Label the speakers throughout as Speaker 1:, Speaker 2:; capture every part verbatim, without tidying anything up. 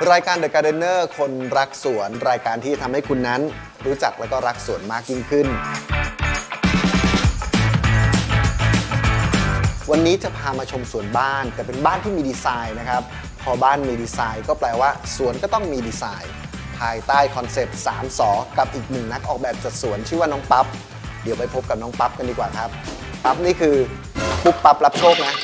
Speaker 1: รายการ The Gardener คนรักสวนรายการที่ทำให้คุณนั้นรู้จักและก็รักสวนมากยิ่งขึ้นวันนี้จะพามาชมสวนบ้านแต่เป็นบ้านที่มีดีไซน์นะครับพอบ้านมีดีไซน์ก็แปลว่าสวนก็ต้องมีดีไซน์ภายใต้คอนเซปต์สามสอกับอีกหนึ่งนักออกแบบจัดสวนชื่อว่าน้องปั๊บเดี๋ยวไปพบกับน้องปั๊บกันดีกว่าครับปั๊บนี่คือปุ๊บปั๊บรับโชคนะ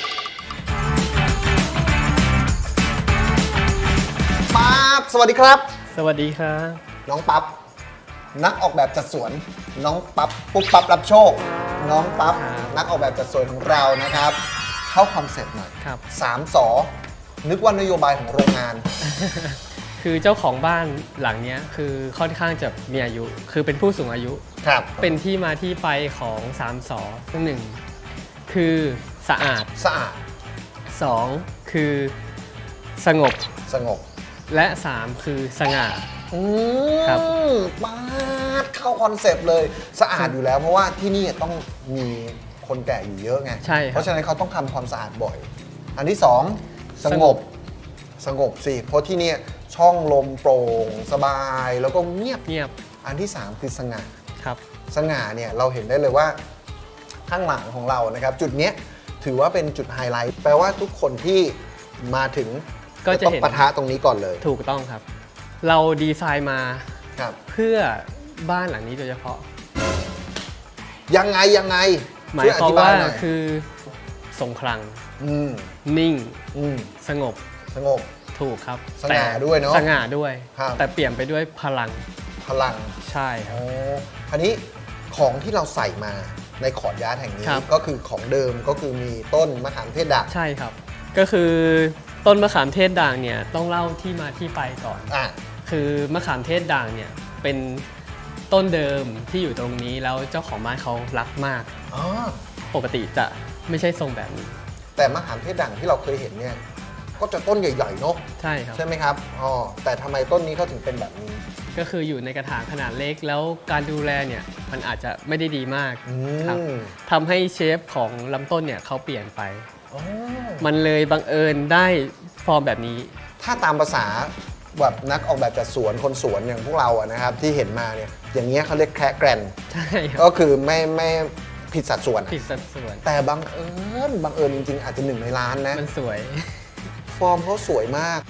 Speaker 1: ปั๊บสวัสดีครับ
Speaker 2: สวัสดีครับ
Speaker 1: น้องปั๊บนักออกแบบจัดสวนน้องปั๊บปุ๊บปั๊บรับโชคน้องปั๊บนักออกแบบจัดสวนของเรานะครับเข้าคอนเซ็ปต์หน่อยสามสอนึกว่านโยบายของโรงงาน
Speaker 2: คือเจ้าของบ้านหลังนี้คือค่อนข้างจะมีอายุคือเป็นผู้สูงอายุ
Speaker 1: ครับ
Speaker 2: เป็นที่มาที่ไปของสามสอหนึ่งคือสะอาด
Speaker 1: สะอาด
Speaker 2: สองคือสงบ
Speaker 1: สงบ
Speaker 2: และสามคือสง่า
Speaker 1: ครับมาเข้าคอนเซปต์เลยสะอาดอยู่แล้วเพราะว่าที่นี่ต้องมีคนแก่อยู่เยอะไง
Speaker 2: ใช่
Speaker 1: เพราะฉะนั้นเขาต้องทำความสะอาดบ่อยอันที่สองสงบสงบสิเพราะที่นี่ช่องลมโปร่งสบายแล้วก็เงียบ
Speaker 2: เงียบ
Speaker 1: อันที่สามคือสง่า
Speaker 2: ครับ
Speaker 1: สง่าเนี่ยเราเห็นได้เลยว่าข้างหลังของเรานะครับจุดนี้ถือว่าเป็นจุดไฮไลท์แปลว่าทุกคนที่มาถึงก็จะต้องปะทะตรงนี้ก่อนเลย
Speaker 2: ถูกต้องครับเราดีไซน์มาเพื่อบ้านหลังนี้โดยเฉพาะ
Speaker 1: ยังไงยังไง
Speaker 2: หมายความว่าคือทรงพลังนิ่งสงบ
Speaker 1: สงบ
Speaker 2: ถูกครับ
Speaker 1: สง่าด้วยเนาะ
Speaker 2: สง่าด้วยแต่เปลี่ยนไปด้วยพลัง
Speaker 1: พลัง
Speaker 2: ใช่ครับ
Speaker 1: อันนี้ของที่เราใส่มาในคอร์ดยาร์ดแห่งนี้ก็คือของเดิมก็คือมีต้นมะขามเทศด่าง
Speaker 2: ใช่ครับก็คือต้นมะขามเทศด่างเนี่ยต้องเล่าที่มาที่ไปก่อนอ่ะคือมะขามเทศด่างเนี่ยเป็นต้นเดิมที่อยู่ตรงนี้แล้วเจ้าของบ้านเขารักมากปกติจะไม่ใช่ทรงแบบนี้
Speaker 1: แต่มะขามเทศด่างที่เราเคยเห็นเนี่ยก็จะต้นใหญ่ๆเนาะ
Speaker 2: ใช่ครับ
Speaker 1: ใช่ไหมครับอ๋อแต่ทำไมต้นนี้เขาถึงเป็นแบบนี้
Speaker 2: ก็คืออยู่ในกระถางขนาดเล็กแล้วการดูแลเนี่ยมันอาจจะไม่ได้ดีมากครับทำให้เชฟของลำต้นเนี่ยเขาเปลี่ยนไปมันเลยบังเอิญได้ฟอร์มแบบนี้
Speaker 1: ถ้าตามภาษาแบบนักออกแบบจัดสวนคนสวนอย่างพวกเราอะนะครับที่เห็นมาเนี่ยอย่างเงี้ยเขาเรียกแคร์แกรน
Speaker 2: ใช่
Speaker 1: ก็คือไม่ไม่ผิดสัดส่วน
Speaker 2: ผิดสัดส่วน
Speaker 1: แต่บังเอิญบังเอิญจริงๆอาจจะหนึ่งในล้านนะ
Speaker 2: มันสวย
Speaker 1: ฟอร์มเขาสวยมาก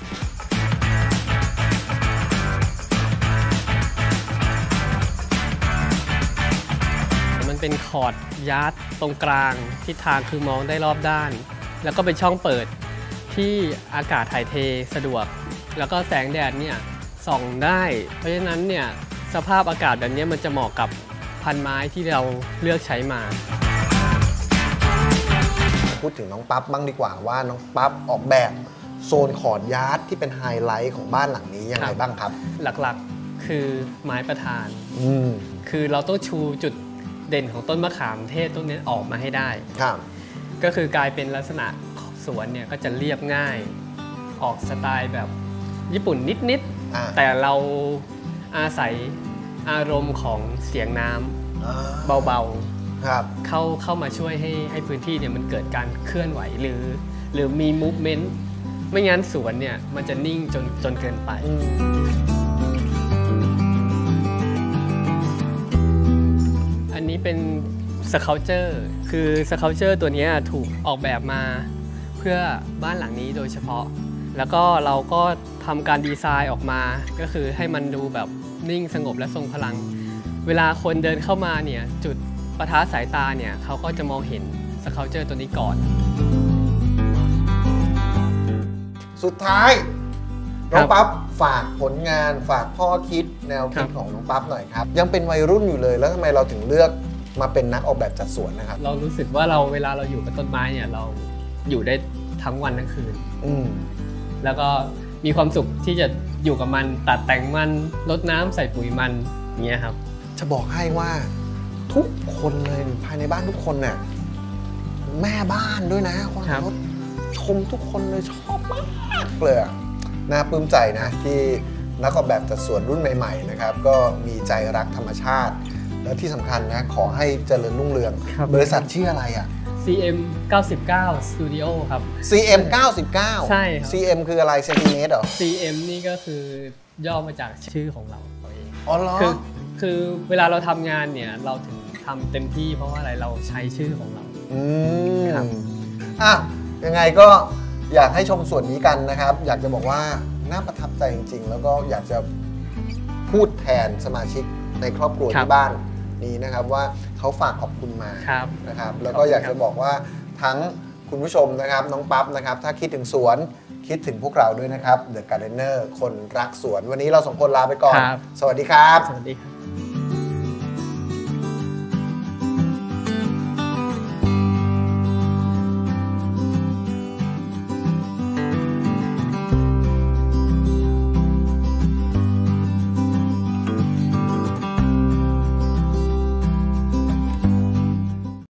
Speaker 2: มันเป็นคอร์ดยาร์ดตรงกลางทิศทางคือมองได้รอบด้านแล้วก็เป็นช่องเปิดที่อากาศถ่ายเทสะดวกแล้วก็แสงแดดเนี่ยส่องได้เพราะฉะนั้นเนี่ยสภาพอากาศแบบนี้มันจะเหมาะกับพันไม้ที่เราเลือกใช้มา
Speaker 1: พูดถึงน้องปั๊บบ้างดีกว่าว่าน้องปั๊บออกแบบโซนคอร์ดยาร์ดที่เป็นไฮไลท์ของบ้านหลังนี้ยังไงบ้างครับ
Speaker 2: หลักๆคือไม้ประธานคือเราต้องชูจุดเด่นของต้นมะขามเทศต้นนี้ออกมาให้ได้
Speaker 1: ครับ
Speaker 2: ก็คือกลายเป็นลักษณะสวนเนี่ยก็จะเรียบง่ายออกสไตล์แบบญี่ปุ่นนิดๆแต่เราอาศัยอารมณ์ของเสียงน้ำเบาๆเข้าเข้ามาช่วยให้ให้พื้นที่เนี่ยมันเกิดการเคลื่อนไหวหรือหรือมีมูฟเมนต์ไม่งั้นสวนเนี่ยมันจะนิ่งจนจนเกินไปอันนี้เป็นสเคาเจอร์คือสเคาเจอร์ตัวนี้ถูกออกแบบมาเพื่อบ้านหลังนี้โดยเฉพาะแล้วก็เราก็ทำการดีไซน์ออกมาก็คือให้มันดูแบบนิ่งสงบและทรงพลังเวลาคนเดินเข้ามาเนี่ยจุดปะทะสายตาเนี่ยเขาก็จะมองเห็นสเคาเจอร์ตัวนี้ก่อน
Speaker 1: สุดท้ายน้องปั๊บฝากผลงานฝากข้อคิดแนวคิดของน้องปั๊บหน่อยครับยังเป็นวัยรุ่นอยู่เลยแล้วทำไมเราถึงเลือกมาเป็นนักออกแบบจัดสวนนะครับ
Speaker 2: เรารู้สึกว่าเราเวลาเราอยู่กับต้นไม้เนี่ยเราอยู่ได้ทั้งวันทั้งคืนแล้วก็มีความสุขที่จะอยู่กับมันตัดแต่งมันรดน้ำใส่ปุ๋ยมันอย่างเงี้ยครับ
Speaker 1: จะบอกให้ว่าทุกคนเลยภายในบ้านทุกคนเนี่ยแม่บ้านด้วยนะคนเขาชมทุกคนเลยชอบมากเลยน่าปลื้มใจนะที่นักออกแบบจัดสวนรุ่นใหม่ๆนะครับก็มีใจรักธรรมชาติแล้วที่สำคัญนะขอให้เจริญรุ่งเรือง
Speaker 2: ครับ
Speaker 1: บริษัทชื่ออะไรอ่ะ
Speaker 2: ซี เอ็ม เก้าสิบเก้า Studio ครับ
Speaker 1: ซี เอ็ม เก้าสิบเก้า
Speaker 2: ใช่ครับ
Speaker 1: ซี เอ็ม คืออะไรเซนติเมตรเหรอ
Speaker 2: ซี เอ็ม นี่ก็คือย่อมาจากชื่อของเราเอง
Speaker 1: อ๋อเหรอ
Speaker 2: คือคือเวลาเราทำงานเนี่ยเราถึงทำเต็มที่เพราะว่าอะไรเราใช้ชื่อของเรา
Speaker 1: อืม
Speaker 2: ครับ
Speaker 1: อ่ะยังไงก็อยากให้ชมส่วนนี้กันนะครับ อยากจะบอกว่าน่าประทับใจจริง ๆ แล้วก็อยากจะพูดแทนสมาชิกในครอบครัวที่บ้านนี้นะครับว่าเขาฝากขอบคุณมา
Speaker 2: ครับ
Speaker 1: นะครับแล้วก็อยากจะบอกว่าทั้งคุณผู้ชมนะครับน้องปั๊บนะครับถ้าคิดถึงสวนคิดถึงพวกเราด้วยนะครับ The Gardener คนรักสวนวันนี้เราสองคนลาไปก่อน
Speaker 2: ครับ
Speaker 1: สวัสดีครับ
Speaker 2: สวัสดีครับ